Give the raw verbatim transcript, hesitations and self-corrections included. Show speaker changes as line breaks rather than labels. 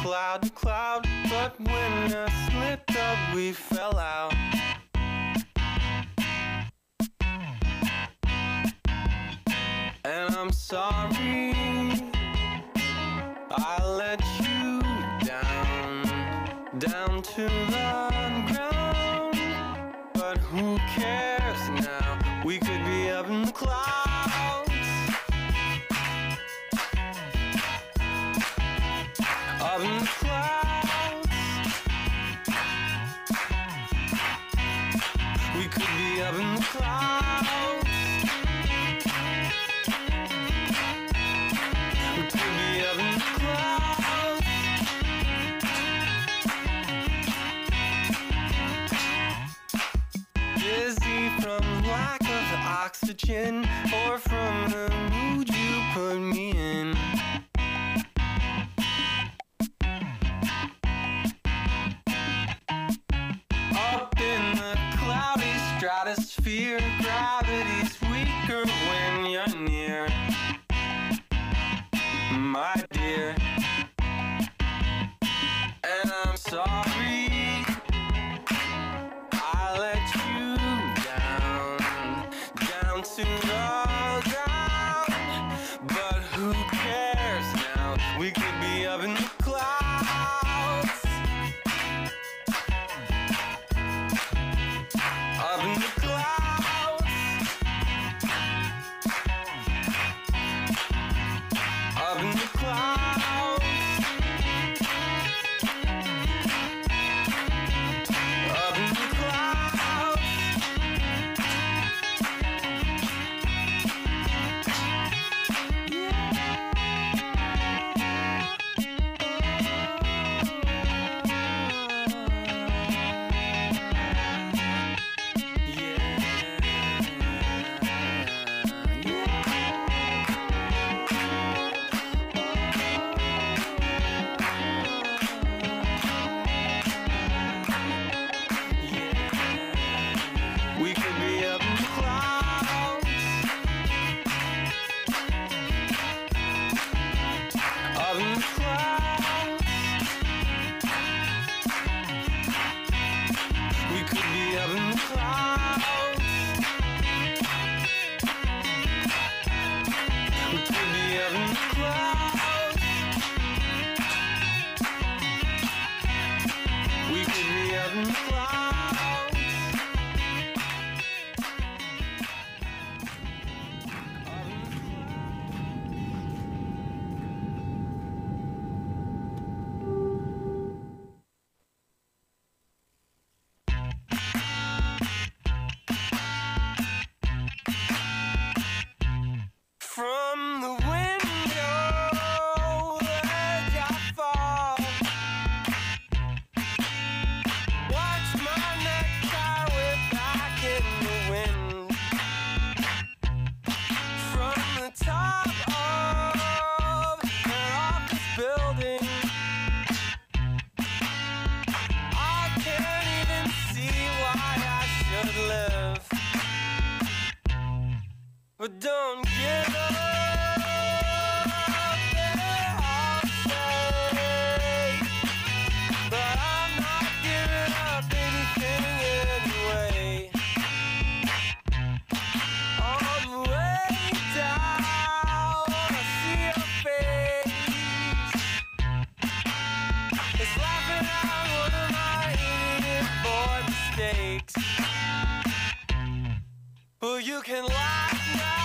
cloud to cloud, but when I slipped up, we fell out. And I'm sorry I let you down, down to the ground. But who cares now? We could be up in the clouds, up in the clouds. We could be up in the clouds. We could be up in the clouds. Dizzy from lack of oxygen, or from the mood you put me in. Up in the cloudy stratosphere, gravity's weaker when you're near, my dear. And I'm sorry I let you down, down to the ground. But who cares now? We could be up in the clouds, up in the clouds, up in the clouds, up in the clouds. We could be up in the clouds, up in the clouds. We could be up in the clouds. We could be up in the clouds. We could be up in the clouds. From the window ledge I fall, watch my necktie whip back in the wind. From the top of an office building, I can't even see why I should live. But don't give up, I'll say. But I'm not giving up anything anyway. On the way down, I see your face. It's laughing at one of my idiot boy mistakes. Well, you can laugh now.